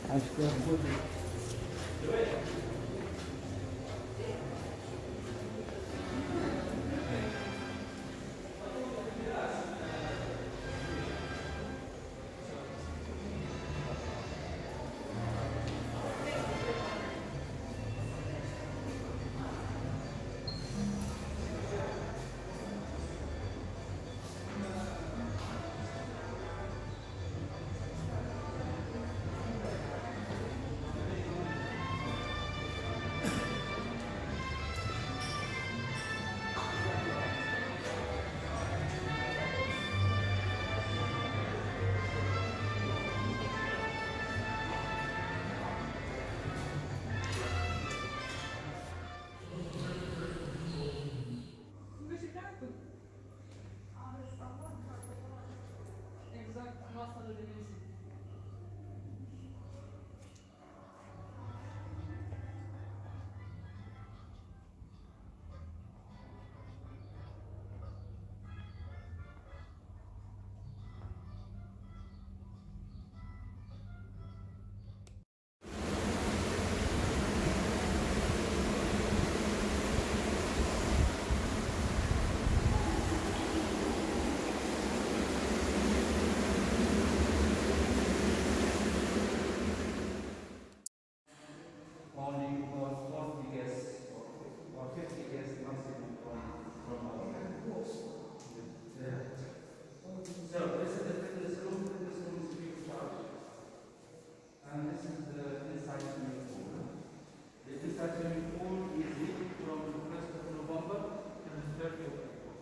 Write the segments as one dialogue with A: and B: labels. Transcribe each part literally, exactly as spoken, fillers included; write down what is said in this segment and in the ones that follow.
A: Acho que é a
B: Exact, asta de dimensii.
C: Only for forty guests or fifty guests maximum from, from our course. Yeah. So this is the fitness room. Fitness room is free of charge. And this is the inside swimming pool. The inside swimming pool is heated from the first of November to the thirtieth of April.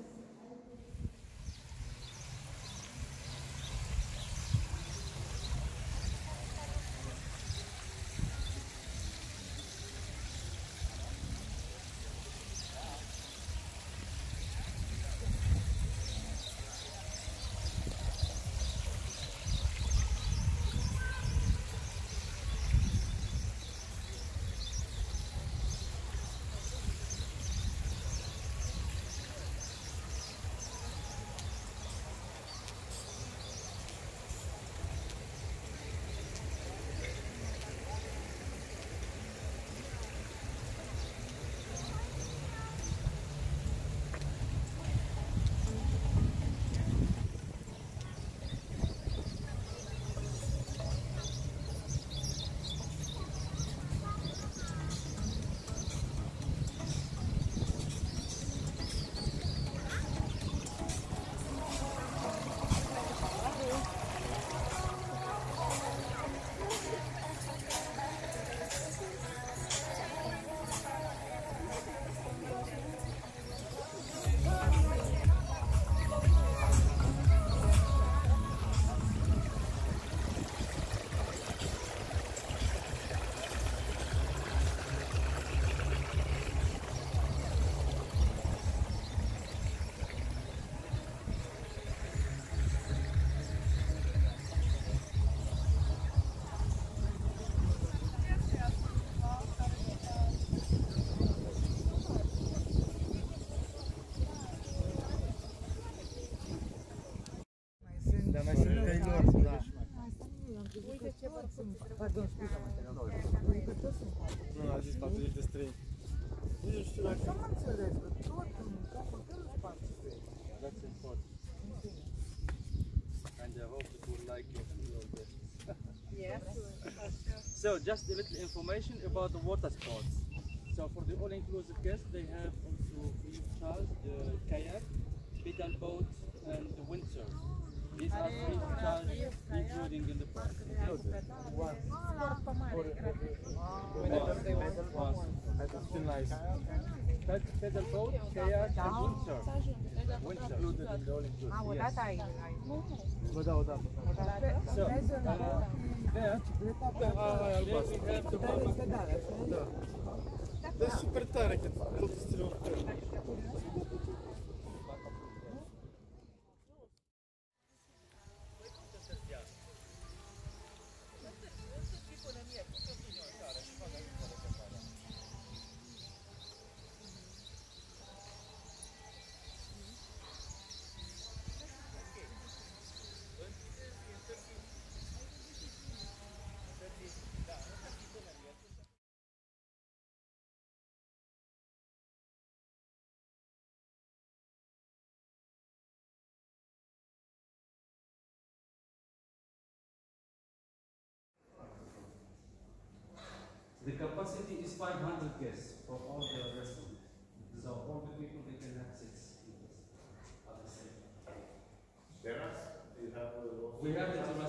A: Dar mai sunt Taylor, da.
D: Uite ce văd sunt.
A: Pardon, scuze-mă, te rog.
D: Uite, toți sunt foarte.
A: Nu, a zis patruzeci de străini. Nu știu dacă...
D: Nu mă înțeles, că tot în capul tău sunt foarte străini.
A: That's important. And I hope it will like it and all this.
D: Yes.
C: So just a little information about the water sports. So for the all-inclusive guests, they have also free of charge the kayak, pedal boat, and the windsurf. These are free of charge, including in the price.
D: Sport pe mare, gratis.
A: That's still nice.
C: Ped- Pedal boat, kayak, and windsurf. Windsurf.
A: Included in the all-inclusive.
D: A, o dată ai. ai-
A: Vă dau o dată.
D: O dată.
C: So, uh, there, there we have the bottom.
D: Pedale.
A: Da. Dar e super tare că tot stilul.
C: The capacity is five hundred guests for all the restaurants. So all the people they can have six people at the same time.
A: Terrace? Do you have a
C: We have it